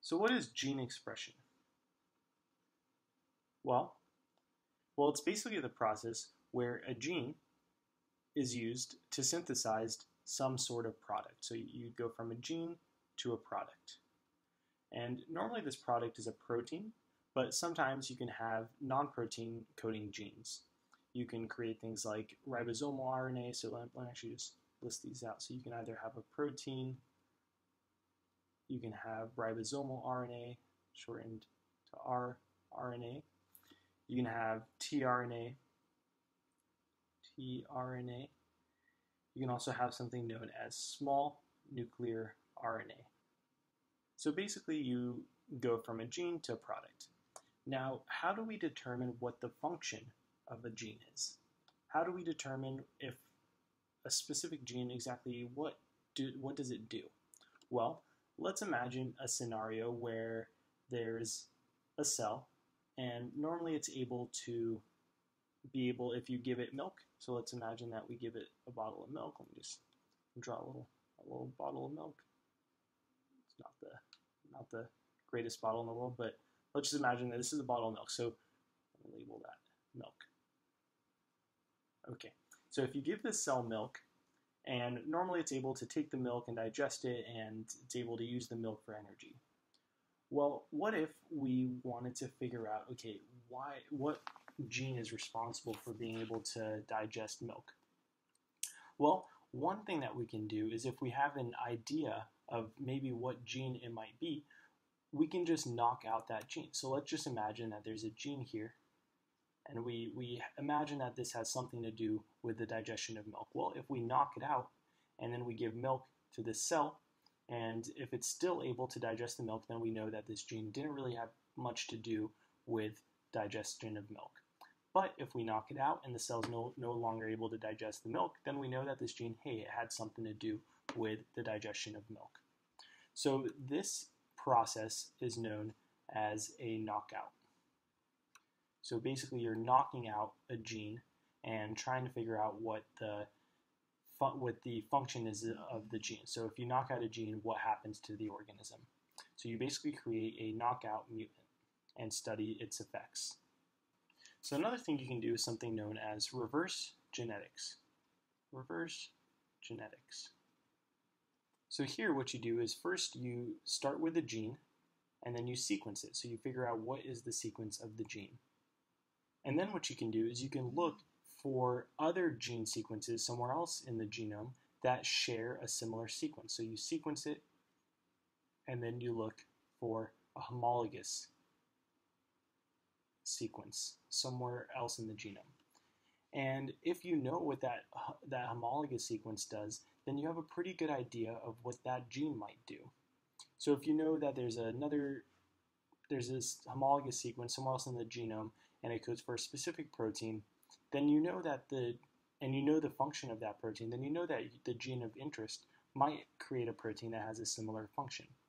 So what is gene expression? Well, it's basically the process where a gene is used to synthesize some sort of product. So you go from a gene to a product. And normally this product is a protein, but sometimes you can have non-protein coding genes. You can create things like ribosomal RNA. So let me actually just list these out. So you can either have a protein, you can have ribosomal RNA, shortened to rRNA. You can have tRNA. You can also have something known as small nuclear RNA. So basically you go from a gene to a product. Now, how do we determine what the function of a gene is? How do we determine if a specific gene exactly what does it do? Well, let's imagine a scenario where there's a cell, and normally it's able to if you give it milk. So let's imagine that we give it a bottle of milk. Let me just draw a little bottle of milk. It's not the greatest bottle in the world, but let's just imagine that this is a bottle of milk. So I'm going to label that milk. Okay, so if you give this cell milk, and normally it's able to take the milk and digest it, and it's able to use the milk for energy. Well, what if we wanted to figure out, okay, what gene is responsible for being able to digest milk? Well, one thing that we can do is if we have an idea of maybe what gene it might be, we can just knock out that gene. So let's just imagine that there's a gene here, and we imagine that this has something to do with the digestion of milk. Well, if we knock it out and then we give milk to this cell, and if it's still able to digest the milk, then we know that this gene didn't really have much to do with digestion of milk. But if we knock it out and the cell's no longer able to digest the milk, then we know that this gene, hey, it had something to do with the digestion of milk. So this process is known as a knockout. So basically you're knocking out a gene and trying to figure out what the function is of the gene. So if you knock out a gene, what happens to the organism? So you basically create a knockout mutant and study its effects. So another thing you can do is something known as reverse genetics. Reverse genetics. So here what you do is first you start with a gene and then you sequence it. So you figure out what is the sequence of the gene. And then what you can do is you can look for other gene sequences somewhere else in the genome that share a similar sequence. So you sequence it and then you look for a homologous sequence somewhere else in the genome. And if you know what that homologous sequence does, then you have a pretty good idea of what that gene might do. So if you know that there's this homologous sequence somewhere else in the genome and it codes for a specific protein, then you know that the function of that protein, then you know that the gene of interest might create a protein that has a similar function.